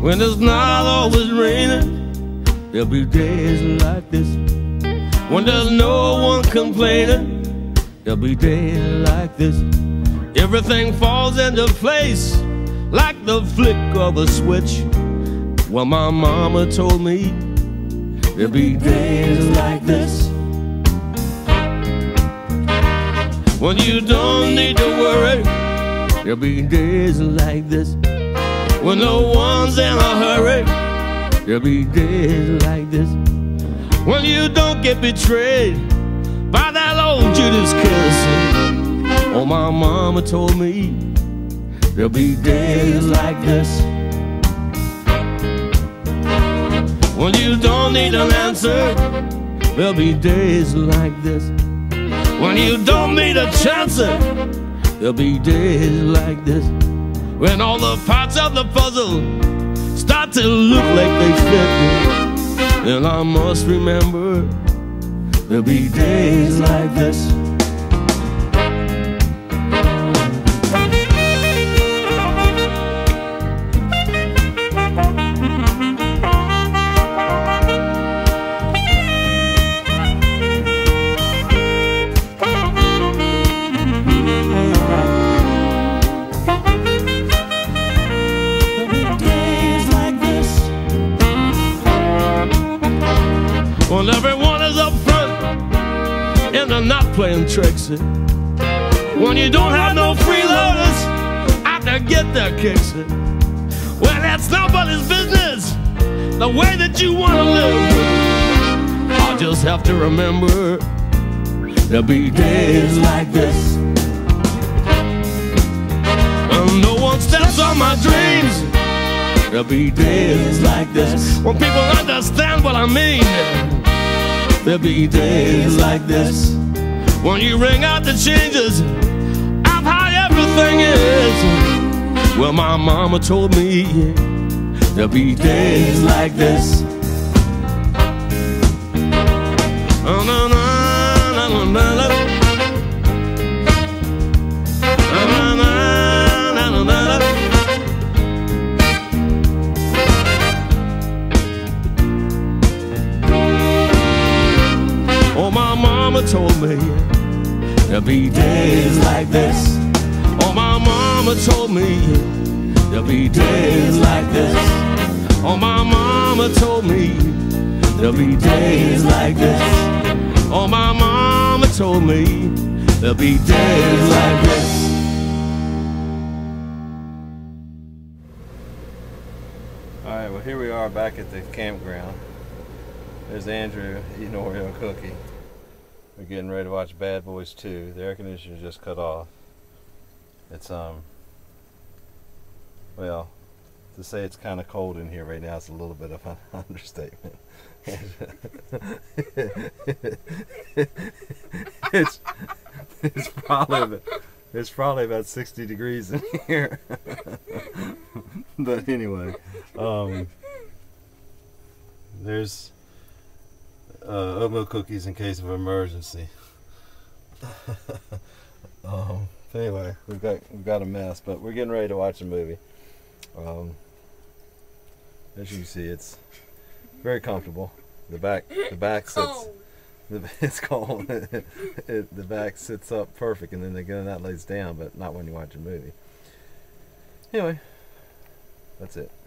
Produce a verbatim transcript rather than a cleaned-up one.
When it's not always raining, there'll be days like this. When there's no one complaining, there'll be days like this. Everything falls into place like the flick of a switch. Well, my mama told me there'll be days like this. When you don't need to worry, there'll be days like this. When no one's in a hurry, there'll be days like this. When you don't get betrayed by that old Judas kiss. Oh, my mama told me there'll be days like this. When you don't need an answer, there'll be days like this. When you don't need a chance, there'll be days like this. When all the parts of the puzzle start to look like they fit, then I must remember there'll be days like this. When everyone is up front and they're not playing tricks. When you don't have no freeloaders out to get their kicks. Well, that's nobody's business, the way that you want to live. I'll just have to remember there'll be days like this. When no one steps on my dreams, there'll be days like this. When people understand what I mean, there'll be days like this. When you ring out the changes of how everything is. Well, my mama told me there'll be days like this. Oh, no, no, no, no, no, no. Oh, my mama told me there'll be days like this. Oh, my mama told me there'll be days like this. Oh, my mama told me there'll be days like this. Oh, my mama told me there'll be days like this. All right, well, here we are back at the campground. There's Andrew eating Oreo cookie. We're getting ready to watch Bad Boys two. The air conditioner just cut off. It's, um, well, to say it's kind of cold in here right now is a little bit of an understatement. it's, it's, probably, it's probably about sixty degrees in here. But anyway, um, there's Uh, oatmeal cookies in case of emergency. um, anyway, we've got we've got a mess, but we're getting ready to watch a movie. Um, as you can see, it's very comfortable. The back the back sits. The, it's cold. it, it, the back sits up perfect, and then again that lays down, but not when you watch a movie. Anyway, that's it.